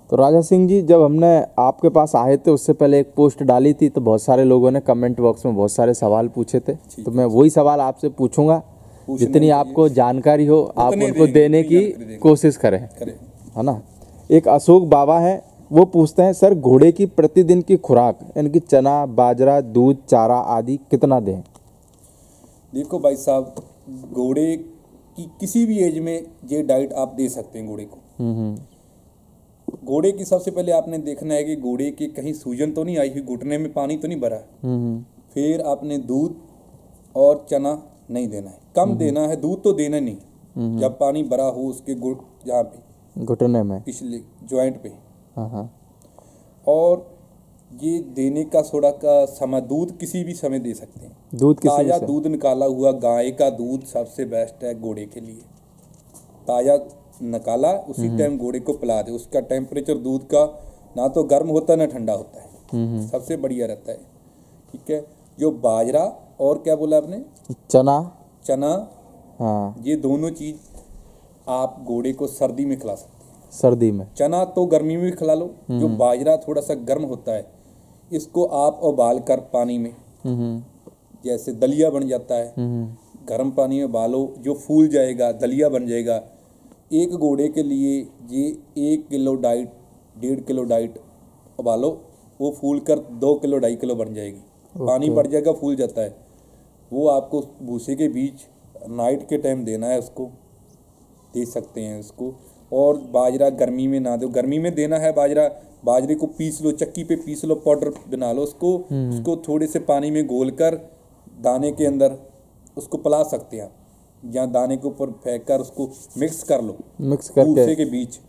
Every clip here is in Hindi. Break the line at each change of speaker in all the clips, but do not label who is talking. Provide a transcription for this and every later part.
तो राजा सिंह जी, जब हमने आपके पास आए थे उससे पहले एक पोस्ट डाली थी तो बहुत सारे लोगों ने कमेंट बॉक्स में बहुत सारे सवाल पूछे थे, तो मैं वही सवाल आपसे पूछूंगा। जितनी आपको जानकारी हो आप उनको देने की कोशिश करें, है ना। एक अशोक बाबा है, वो पूछते हैं सर घोड़े की प्रतिदिन की खुराक यानी कि चना, बाजरा, दूध, चारा आदि कितना दें?
देखो भाई साहब, घोड़े की किसी भी एज में ये डाइट आप दे सकते हैं घोड़े को। घोड़े की सबसे पहले आपने देखना है कि घोड़े के कहीं सूजन तो नहीं आई हुई, घुटने में पानी तो नहीं भरा। फिर आपने दूध और चना नहीं देना है, कम देना है। दूध तो देना नहीं जब पानी भरा हो उसके यहाँ पे
घुटने में,
पिछले जॉइंट पे। और ये देने का थोड़ा का समय, दूध किसी भी समय दे सकते हैं।
दूध
ताज़ा दूध निकाला हुआ गाय का दूध सबसे बेस्ट है घोड़े के लिए। ताज़ा निकाला उसी टाइम घोड़े को पिला दे। उसका टेम्परेचर दूध का ना तो गर्म होता है ना ठंडा होता है, सबसे बढ़िया रहता है। ठीक है। जो बाजरा और क्या बोला आपने, चना,
हाँ,
ये दोनों चीज़ आप घोड़े को सर्दी में खिला सकते हैं।
सर्दी में,
चना तो गर्मी में भी खिला लो। जो बाजरा थोड़ा सा गर्म होता है, इसको आप उबाल कर पानी में, जैसे दलिया बन जाता है, गर्म पानी में उबालो, जो फूल जाएगा दलिया बन जाएगा। एक घोड़े के लिए ये 1 किलो डाइट, 1.5 किलो डाइट उबालो, वो फूल कर 2 किलो 2.5 किलो बन जाएगी। पानी बढ़ जाएगा, फूल जाता है। वो आपको भूसे के बीच नाइट के टाइम देना है, उसको दे सकते हैं उसको। और बाजरा गर्मी में ना दो, गर्मी में देना है बाजरा। बाजरे को पीस लो, चक्की पे पीस लो, पाउडर बना लो उसको थोड़े से पानी में घोल कर दाने के अंदर उसको पिला सकते हैं। या दाने के ऊपर फेंक कर उसको मिक्स कर लो,
मिक्स करके
भूसे के बीच।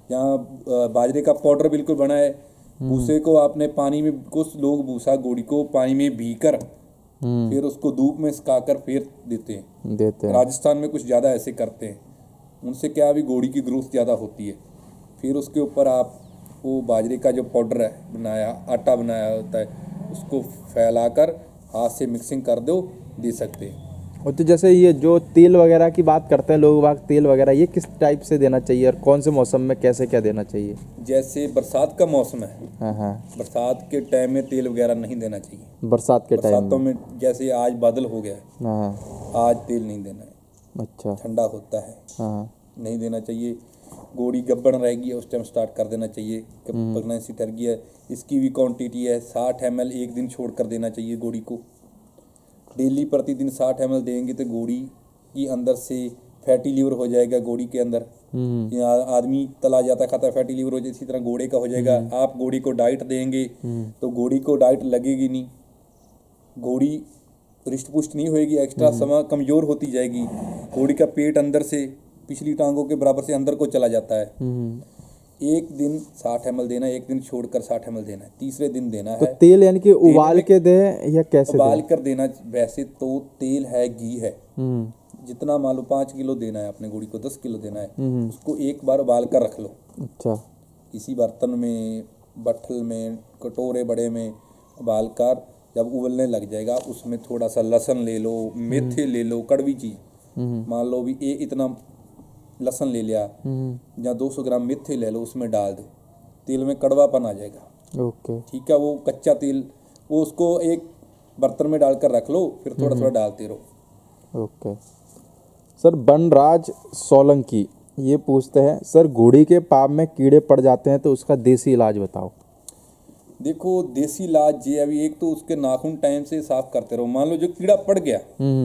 यहाँ बाजरे का पाउडर बिल्कुल बना है, भूसे को आपने पानी में, कुछ लोग भूसा घोड़ी को पानी में भीकर फिर उसको धूप में सुखाकर फिर देते हैं। राजस्थान में कुछ ज़्यादा ऐसे करते हैं। उनसे क्या अभी घोड़ी की ग्रोथ ज़्यादा होती है। फिर उसके ऊपर आप वो बाजरे का जो पाउडर है बनाया, आटा बनाया होता है, उसको फैलाकर हाथ से मिक्सिंग कर दो, दे सकते हैं।
और तो जैसे ये जो तेल वगैरह की बात करते हैं लोग, तेल वगैरह ये किस टाइप से देना चाहिए और कौन से मौसम में कैसे क्या देना चाहिए?
जैसे बरसात का मौसम है, बरसात के टाइम में तेल वगैरह नहीं देना चाहिए। बरसातों में जैसे आज बादल हो गया है, आज तेल नहीं देना है।
अच्छा,
ठंडा होता है, नहीं देना चाहिए। घोड़ी गब्बन रहेगी उस टाइम स्टार्ट कर देना चाहिए। प्रेगनेंसी ठहर गई है, इसकी भी क्वांटिटी है 60 ml एक दिन छोड़ कर देना चाहिए घोड़ी को। डेली प्रतिदिन 60 ml देंगे तो घोड़ी की अंदर से फैटी लीवर हो जाएगा। घोड़ी के अंदर आदमी तला जाता खाता फैटी लीवर हो जाए, इसी तरह घोड़े का हो जाएगा। आप घोड़ी को डाइट देंगे तो घोड़ी को डाइट लगेगी नहीं, घोड़ी रिष्ट पुष्ट नहीं होएगी, एक्स्ट्रा समय कमज़ोर होती जाएगी। घोड़ी का पेट अंदर से पिछली टांगों के बराबर से अंदर को चला जाता है। एक दिन 60 ml देना है, एक दिन छोड़कर 60 ml देना है, तीसरे दिन देना है।
तो तेल यानी कि उबाल के दे या कैसे?
उबाल कर देना। वैसे तो तेल है, घी है, जितना मान लो 5 किलो देना है अपने घोड़ी को, 10 किलो देना है, उसको एक बार उबाल कर रख लो।
अच्छा।
किसी बर्तन में, बट्ठल में, कटोरे बड़े में उबाल कर जब उबलने लग जाएगा, उसमें थोड़ा सा लहसुन ले लो, मेथी ले लो, कड़वी चीज़ मान लो भी इतना लहसुन ले लिया, या 200 ग्राम मेथी ले लो, उसमें डाल दो। तेल में कड़वापन आ जाएगा।
ओके,
ठीक है। वो कच्चा तेल, वो उसको एक बर्तन में डालकर रख लो, फिर थोड़ा थोड़ा डालते रहो।
ओके। सर बनराज सोलंकी ये पूछते हैं, सर घोड़ी के पाँव में कीड़े पड़ जाते हैं तो उसका देसी इलाज बताओ।
देखो देसी इलाज ये, अभी एक तो उसके नाखून टाइम से साफ करते रहो। मान लो जो कीड़ा पड़ गया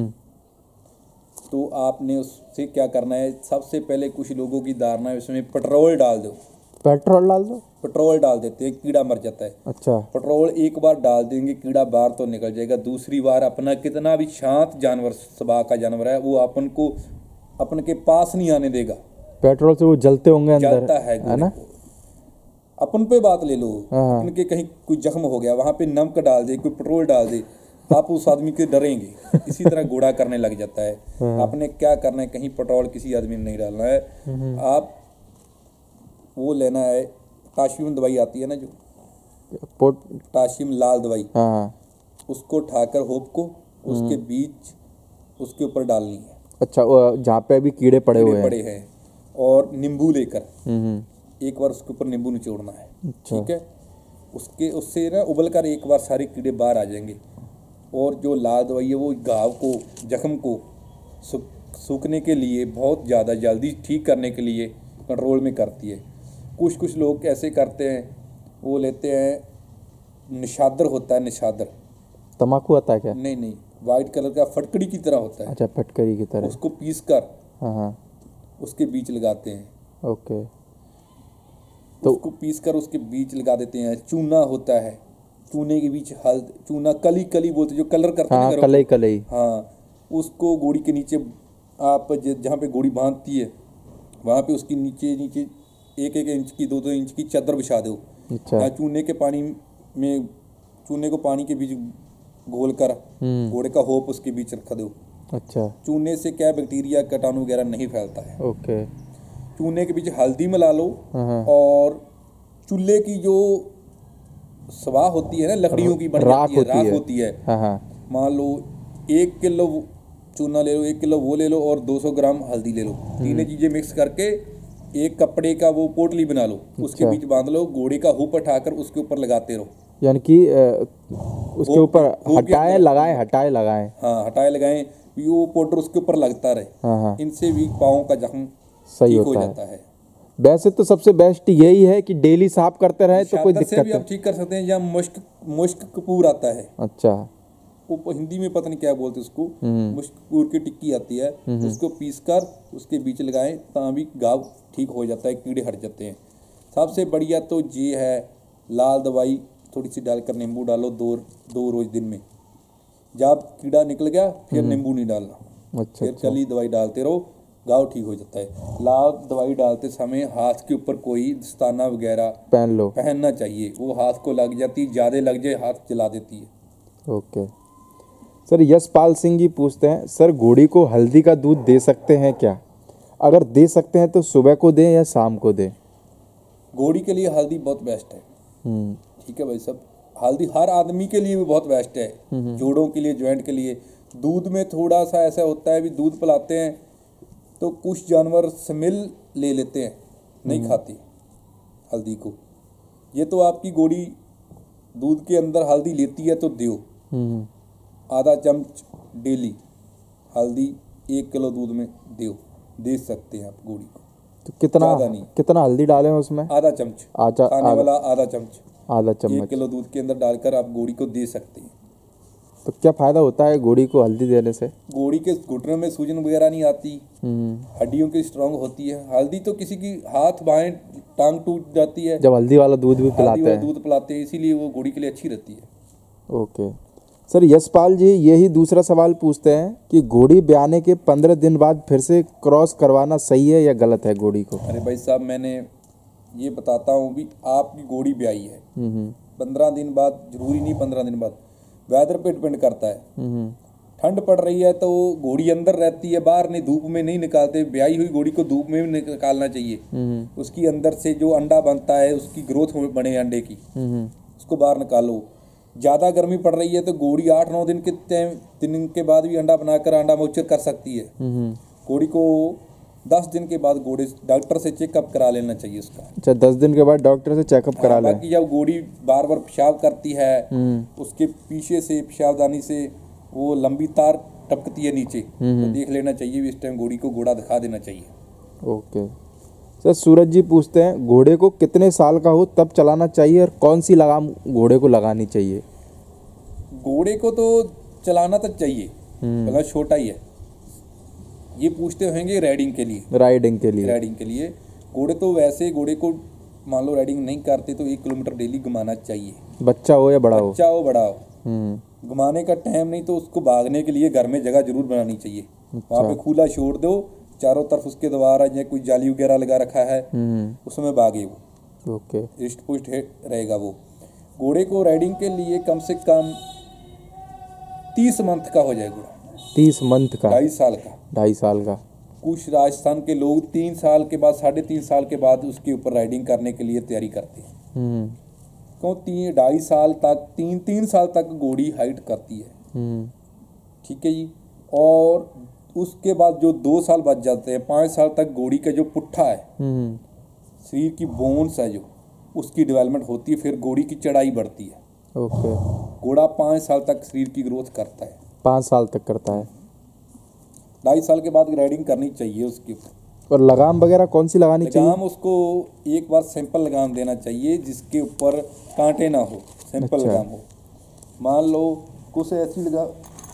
तो आपने उससे क्या करना है, सबसे पहले कुछ लोगों की धारणा है उसमें पेट्रोल डाल दो।
पेट्रोल डाल दो?
पेट्रोल डाल देते हैं, कीड़ा मर जाता है।
अच्छा।
पेट्रोल एक बार डाल देंगे, कीड़ा बाहर तो निकल जाएगा। दूसरी बार अपना कितना भी शांत जानवर, स्वभाव का जानवर है, वो अपन को अपन के पास नहीं आने देगा।
पेट्रोल से वो जलते होंगे अंदर,
जलता है ना। अपन पे बात ले लो, अपन के कहीं कोई जख्म हो गया, वहां पे नमक डाल दे, कोई पेट्रोल डाल दे, आप उस आदमी के डरेंगे। इसी तरह घोड़ा करने लग जाता है। आपने क्या करना है, कहीं पेट्रोल किसी आदमी ने नहीं डालना है। आप वो लेना है, पोटाशियम दवाई आती है ना, जो पोटाशियम लाल दवाई, उसको उठाकर होप को उसके बीच उसके ऊपर डालनी है।
अच्छा, जहाँ पे अभी कीड़े पड़े हैं,
और नींबू लेकर एक बार उसके ऊपर नींबू निचोड़ना है।
अच्छा।
ठीक है, उससे ना उबल कर एक बार सारे कीड़े बाहर आ जाएंगे। और जो लाल दवाई है वो घाव को, जख्म को सूखने के लिए, बहुत ज़्यादा जल्दी ठीक करने के लिए कंट्रोल में करती है। कुछ लोग ऐसे करते हैं, वो लेते हैं, निशादर होता है, निशादर
तम्बाकू आता है क्या?
नहीं, वाइट कलर का फटकड़ी की तरह होता है।
अच्छा, फटकरी की तरह।
उसको पीस कर
हाँ,
उसके बीज लगाते हैं।
ओके। तो
उसको पीस कर उसके बीज लगा देते हैं। चूना होता है, चूने के बीच चूना कली बोलते, जो कलर करते हैं,
कलई।
हाँ, उसको गोड़ी के नीचे आप जहाँ पे गोड़ी बांधती है वहाँ पे उसकी नीचे 1-1 इंच की, 2-2 इंच की चादर बिछा दो।
अच्छा।
चूने के पानी में, चूने को पानी के बीच घोल कर घोड़े का होप उसके बीच रख दो।
अच्छा।
चूने से क्या बैक्टीरिया, कीटाणु वगैरह नहीं फैलता है।
ओके।
चूने के बीच हल्दी मिला लो,
हाँ।
और चूल्हे की जो स्वाह होती है ना, लकड़ियों की बन जाती है, राख होती है।
हाँ।
मान लो 1 किलो चूना ले लो, 1 किलो वो ले लो, और 200 ग्राम हल्दी ले लो। तीनों चीजें मिक्स करके एक कपड़े का वो पोटली बना लो, उसके बीच बांध लो, घोड़े का हुप उठाकर उसके ऊपर लगाते रहो।
यानी कि उसके ऊपर हटाए लगाएं।
हाँ, हटाए लगाएं, वो पाउडर उसके ऊपर लगता रहे।
हाँ।
इनसे भी पाँव का जख्म
सही
ठीक हो
होता
जाता है।
वैसे तो सबसे बेस्ट यही है कि डेली साफ करते रहे तो कोई
शादर से
दिक्कत
भी आप ठीक कर सकते हैं, या मुश्क कपूर आता है।
अच्छा।
वो हिंदी में पता नहीं क्या बोलते उसको, मुश्क कपूर की टिक्की आती है, उसको पीस कर उसके बीच लगाएं, भी घाव ठीक हो जाता है, कीड़े हट जाते हैं। सबसे बढ़िया तो ये है, लाल दवाई थोड़ी सी डालकर नींबू डालो 2 रोज दिन में। जब कीड़ा निकल गया फिर नींबू नहीं डालना।
अच्छा।
फिर चली दवाई डालते रहो, घाव ठीक हो जाता है। लाल दवाई डालते समय हाथ के ऊपर कोई दस्ताना वगैरह पहनना चाहिए, वो हाथ को लग जाती, ज़्यादा लग जाए हाथ जला देती है।
ओके सर, यशपाल सिंह जी पूछते हैं, सर घोड़ी को हल्दी का दूध दे सकते हैं क्या? अगर दे सकते हैं तो सुबह को दें या शाम को दें?
घोड़ी के लिए हल्दी बहुत बेस्ट है। ठीक है भाई साहब, हल्दी हर आदमी के लिए भी बहुत बेस्ट है, जोड़ों के लिए, जॉइंट के लिए। दूध में थोड़ा सा ऐसा होता है, भी दूध पिलाते हैं तो कुछ जानवर स्मेल ले लेते हैं, नहीं खाती हल्दी को। ये तो आपकी घोड़ी दूध के अंदर हल्दी लेती है तो दो, आधा चम्मच डेली हल्दी 1 किलो दूध में दे सकते हैं आप घोड़ी को।
तो कितना हल्दी डालें उसमें?
आधा चम्मच, खाने वाला आधा चम्मच 1 किलो दूध के अंदर डालकर आप घोड़ी को दे सकते हैं।
तो क्या फायदा होता है घोड़ी को हल्दी देने से?
घोड़ी के घुटनों में सूजन वगैरह नहीं आती, हड्डियों की स्ट्रांग होती है। हल्दी तो किसी की हाथ बाएं टांग टूट जाती है
जब हल्दी वाला दूध भी
पिलाते हैं, इसीलिए वो घोड़ी के लिए अच्छी रहती है।
ओके सर, यशपाल जी यही दूसरा सवाल पूछते हैं कि घोड़ी ब्याने के 15 दिन बाद फिर से क्रॉस करवाना सही है या गलत है घोड़ी को?
अरे भाई साहब, मैंने ये बताता हूँ भी, आपकी घोड़ी ब्याई है 15 दिन बाद, जरूरी नहीं 15 दिन बाद, वेदर पे डिपेंड करता है। ठंड पड़ रही है तो घोड़ी अंदर रहती है, बाहर नहीं, धूप में नहीं निकालते। ब्याई हुई घोड़ी को धूप में भी निकालना चाहिए। उसकी अंदर से जो अंडा बनता है, उसकी ग्रोथ बने अंडे की, उसको बाहर निकालो। ज़्यादा गर्मी पड़ रही है तो घोड़ी 8-9 दिन के बाद भी अंडा बनाकर अंडा मोचर कर सकती है। घोड़ी को 10 दिन के बाद डॉक्टर से चेकअप करा लेना चाहिए उसका।
अच्छा, 10 दिन के बाद डॉक्टर से चेकअप करा लें।
बाकी जब घोड़ी बार बार पेशाब करती है, उसके पीछे से पेशाबदानी से वो लंबी तार टपकती है नीचे, तो देख लेना चाहिए, इस टाइम घोड़ी को घोड़ा दिखा देना चाहिए।
ओके सर, सूरज जी पूछते हैं, घोड़े को कितने साल का हो तब चलाना चाहिए और कौन सी लगाम घोड़े को लगानी चाहिए?
घोड़े को तो चलाना तो चाहिए, मतलब छोटा ही है। ये पूछते होंगे राइडिंग के लिए। घोड़े तो वैसे घोड़े को मान लो राइडिंग नहीं करते तो 1 किलोमीटर डेली घुमाना चाहिए,
बच्चा हो या बड़ा हो।
घुमाने का टाइम नहीं तो उसको भागने के लिए घर में जगह जरूर बनानी चाहिए। वहाँ पे खुला छोड़ दो, चारों तरफ उसके द्वारा या कोई जाली वगैरह लगा रखा है, उसमें भागे वो।
ओके,
रिस्ट पुस्ट रहेगा वो। घोड़े को राइडिंग के लिए कम से कम 30 मंथ का हो जाए घोड़ा।
30 मंथ का?
2.5 साल का। कुछ राजस्थान के लोग 3 साल के बाद, 3.5 साल के बाद उसके ऊपर राइडिंग करने के लिए तैयारी करते हैं। क्यों? 2.5 साल तक, 3 साल तक घोड़ी हाइट करती है। ठीक है जी। और उसके बाद जो 2 साल बच जाते हैं, 5 साल तक घोड़ी का जो पुट्ठा है शरीर की बोन्स है जो उसकी डेवलपमेंट होती है, फिर घोड़ी की चढ़ाई बढ़ती है।
ओके।
घोड़ा 5 साल तक शरीर की ग्रोथ करता है।
5 साल तक करता है।
2.5 साल के बाद राइडिंग करनी चाहिए उसकी।
और लगाम वगैरह कौन सी लगानी चाहिए?
लगाम उसको एक बार सिंपल लगाम देना चाहिए जिसके ऊपर कांटे ना हो, सिंपल
अच्छा।
लगाम हो। मान लो कुछ ऐसी लगाम,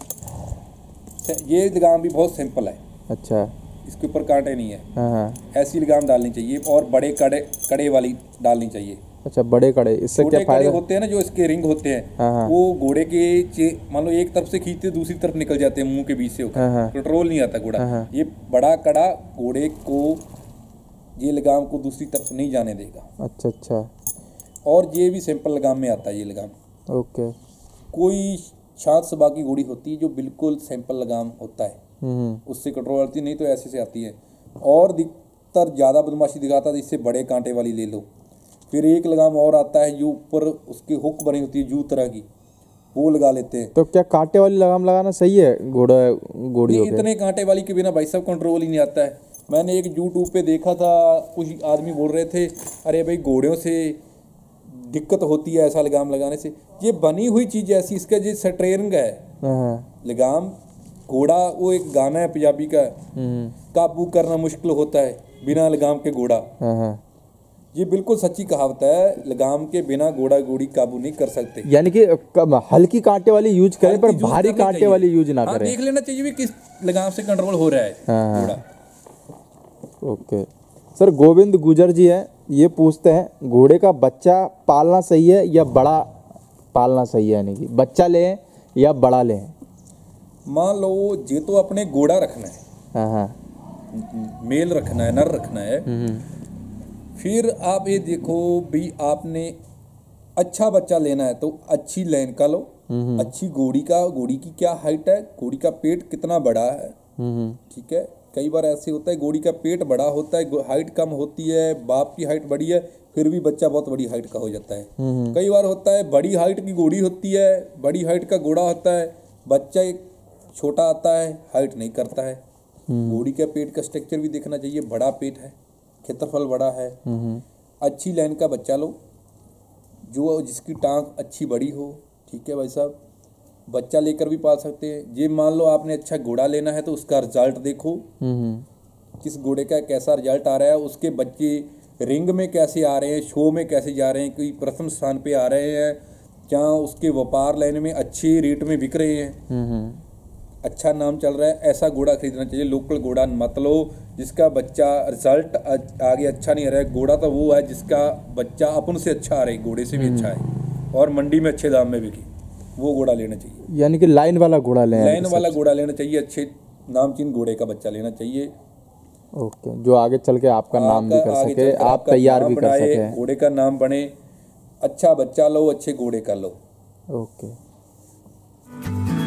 ये लगाम भी बहुत सिंपल है।
अच्छा।
इसके ऊपर कांटे नहीं है।
हाँ हाँ।
ऐसी लगाम डालनी चाहिए और बड़े कड़े वाली डालनी चाहिए।
अच्छा, बड़े कड़े, इससे क्या
छोटे कड़े
फायदा?
होते हैं ना जो इसके रिंग होते हैं,
हाँ हाँ।
वो घोड़े के मान लो एक तरफ से खींचते दूसरी तरफ निकल जाते हैं, मुंह के बीच से होकर।
हाँ हाँ।
कंट्रोल नहीं आता घोड़ा।
हाँ हाँ।
ये बड़ा कड़ा घोड़े को, ये लगाम को दूसरी तरफ नहीं जाने देगा।
अच्छा अच्छा।
और ये भी सिंपल लगाम में आता है ये लगाम।
ओके।
कोई शांत स्वभाव की घोड़ी होती है जो बिल्कुल सिंपल लगाम होता है, उससे कंट्रोल आती नहीं, तो ऐसे से आती है। और अधिकतर ज़्यादा बदमाशी दिखाता है, इससे बड़े कांटे वाली ले लो। फिर एक लगाम और आता है जो ऊपर उसकी हुक बनी होती है जू तरह की, वो लगा लेते हैं।
तो क्या कांटे वाली लगाम लगाना सही है घोड़ी
नहीं, इतने कांटे वाली के बिना भाई साहब कंट्रोल ही नहीं आता है। मैंने एक यूट्यूब पे देखा था, कुछ आदमी बोल रहे थे अरे भाई घोड़ों से दिक्कत होती है ऐसा लगाम लगाने से। ये बनी हुई चीज़ ऐसी, इसका जो स्ट्रेंग है लगाम, घोड़ा वो एक गाना है पंजाबी का, काबू करना मुश्किल होता है बिना लगाम के घोड़ा। ये बिल्कुल सच्ची कहावत है, लगाम के बिना घोड़ा घोड़ी काबू नहीं कर सकते।
यानी कि हल्की कांटे वाली यूज करें पर भारी कांटे वाली यूज ना करें।
देख लेना चाहिए भी किस लगाम से कंट्रोल हो रहा है घोड़ा।
ओके सर, गोविंद गुजर जी हैं, ये पूछते हैं घोड़े का बच्चा पालना सही है या बड़ा पालना सही है, यानी कि बच्चा लें या बड़ा लें?
मान लो ये तो अपने घोड़ा रखना है,
हाँ,
मेल रखना है, नर रखना है। फिर आप ये देखो भी आपने अच्छा बच्चा लेना है तो अच्छी लाइन का लो, अच्छी घोड़ी की क्या हाइट है, घोड़ी का पेट कितना बड़ा है, ठीक है। कई बार ऐसे होता है घोड़ी का पेट बड़ा होता है, हाइट कम होती है, बाप की हाइट बड़ी है, फिर भी बच्चा बहुत बड़ी हाइट का हो जाता है। कई बार होता है बड़ी हाइट की घोड़ी होती है, बड़ी हाइट का घोड़ा होता है, बच्चा एक छोटा आता है, हाइट नहीं करता है। घोड़ी का पेट का स्ट्रक्चर भी देखना चाहिए, बड़ा पेट है, क्षेत्रफल बड़ा है। अच्छी लाइन का बच्चा लो जो जिसकी टांग अच्छी बड़ी हो, ठीक है भाई साहब। बच्चा लेकर भी पाल सकते हैं। ये मान लो आपने अच्छा घोड़ा लेना है तो उसका रिजल्ट देखो, किस घोड़े का कैसा रिजल्ट आ रहा है, उसके बच्चे रिंग में कैसे आ रहे हैं, शो में कैसे जा रहे हैं, कोई प्रथम स्थान पे आ रहे हैं, क्या उसके व्यापार लाइन में अच्छे रेट में बिक रहे हैं, अच्छा नाम चल रहा है, ऐसा घोड़ा खरीदना चाहिए। लोकल घोड़ा मत लो जिसका बच्चा रिजल्ट आगे अच्छा नहीं आ रहा है। घोड़ा तो वो है जिसका बच्चा अपन से अच्छा आ रहा है, घोड़े से भी अच्छा है और मंडी में अच्छे दाम में बिके, वो घोड़ा लेना चाहिए।
यानी कि लाइन वाला घोड़ा लें,
लाइन वाला घोड़ा लेना चाहिए, अच्छे नामचीन घोड़े का बच्चा लेना चाहिए।
ओके, जो आगे चल के आपका नाम भी कर सके, आप तैयार भी कर सके,
घोड़े का नाम बने। अच्छा बच्चा लो, अच्छे घोड़े का लो।
ओके।